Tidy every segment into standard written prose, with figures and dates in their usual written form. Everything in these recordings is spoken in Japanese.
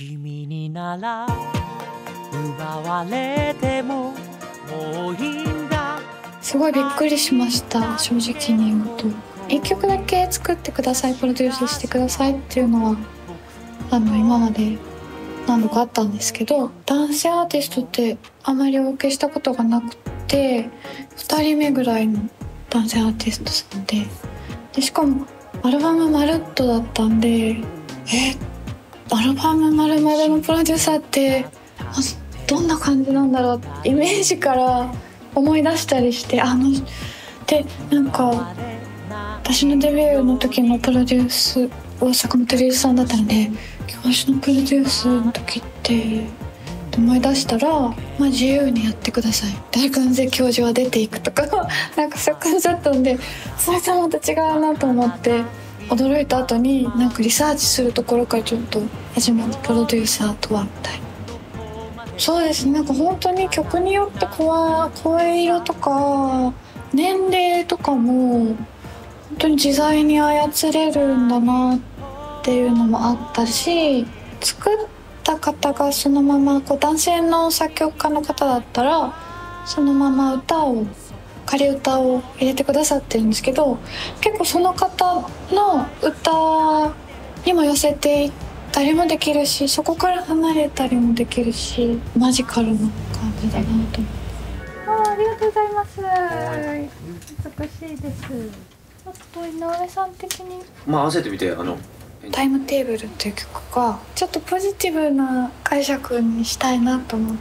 君になら奪われてももういいんだ。 すごいびっくりしました。正直に言うと1曲だけ作ってください、プロデュースしてくださいっていうのは今まで何度かあったんですけど、男性アーティストってあまりお受けしたことがなくて、2人目ぐらいの男性アーティストさんで、しかもアルバムまるっとだったんで、アルバムまるまるのプロデューサーってどんな感じなんだろう、イメージから思い出したりして、でなんか私のデビューの時のプロデュース大阪のプロデューサーだったので、私のプロデュースの時って思い出したら、自由にやってください、誰かの教授は出ていくとかなんかそういう感じだったんで、それとまた違うなと思って驚いた後に、なんかリサーチするところからちょっと始まったプロデューサーとはみたいな。そうですね、なんか本当に曲によって声色とか年齢とかも本当に自在に操れるんだなっていうのもあったし、作った方がそのまま男性の作曲家の方だったらそのまま仮歌を入れてくださってるんですけど、結構その方の歌にも寄せていったりもできるし、そこから離れたりもできるし、マジカルな感じだなと思って。ありがとうございます。美しいです。あと井上さん的に合わせてみてタイムテーブルっていう曲がちょっとポジティブな解釈にしたいなと思って、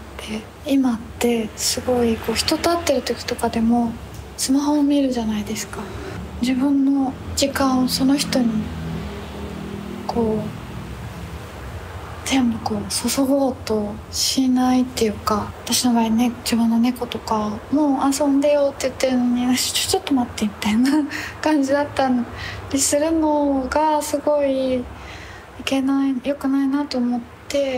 今ってすごい人と会ってる時とかでもスマホを見るじゃないですか。自分の時間をその人に全部注ごうとしないっていうか、私の場合ね、自分の猫とかもう遊んでよって言ってるのにちょっと待ってみたいな感じだったりするのがすごい良くないなと思って。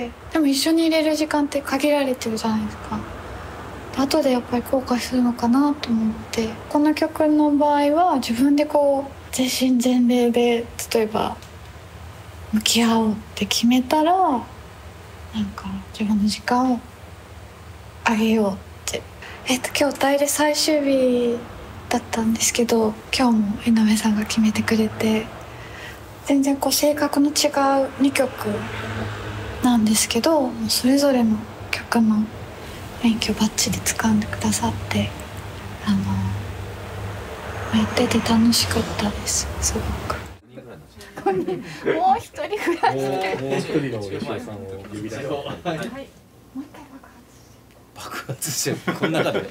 でも一緒にいれる時間って限られてるじゃないですか。後でやっぱり後悔するのかなと思って、この曲の場合は自分で全身全霊で例えば向き合おうって決めたら、なんか自分の時間をあげようって。今日代理最終日だったんですけど、今日も井上さんが決めてくれて、全然性格の違う2曲なんですけど、それぞれの曲の雰囲気をバッチリ掴んでくださって、やってて楽しかったです、すごく。もう一人ぐらい。もう一人の吉江さんを呼び出して。はい。もう一回爆発してる。この中で。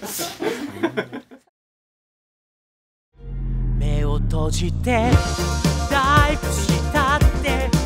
目を閉じてダイブしたって